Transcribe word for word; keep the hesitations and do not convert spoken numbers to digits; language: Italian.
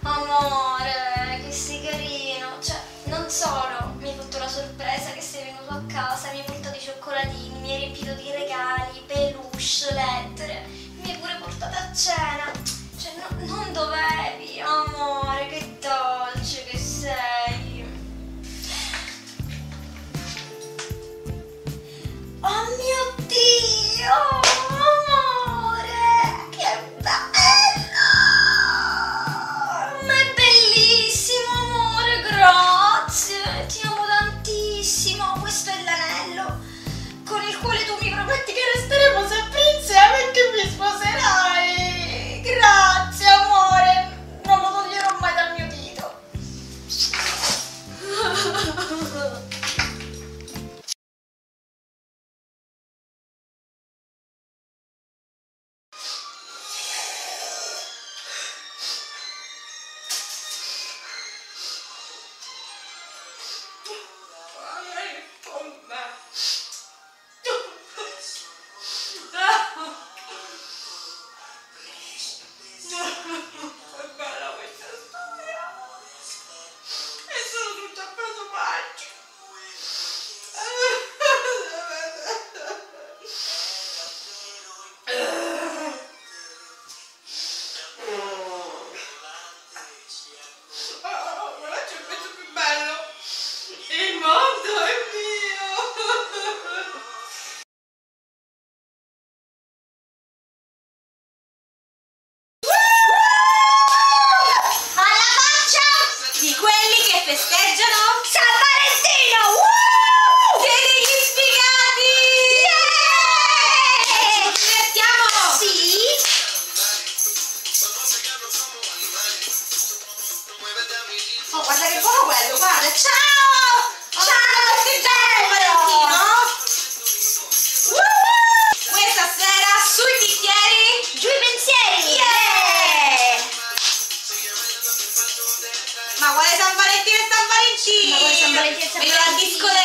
Amore, che sei carino. Cioè, non solo mi hai fatto la sorpresa che sei venuto a casa, mi hai portato i cioccolatini, mi hai riempito di regali, peluche, lettere, mi hai pure portato a cena. Cioè, no, non dovevi, amore, che dolce che sei. Oh mio Dio, amore, che bello! Ma è bellissimo, amore, grazie, ti amo tantissimo. Questo è l'anello con il quale tu mi prometti che resteremo sempre insieme e che mi sposerai. Grazie, amore, non lo toglierò mai dal mio dito. Festeggiano San Valentino! Woo! Siete gli sfigati! Yeah! Ci divertiamo? Sì! Oh, guarda che buono quello, guarda! Ciao! Oh, ciao! Festeggiamo Valentino! Woo! Questa sera sui bicchieri, giù i pensieri! Yeah! Ma quale San Valentino e San Valentino? Ma quale San Valentino e San Valentino?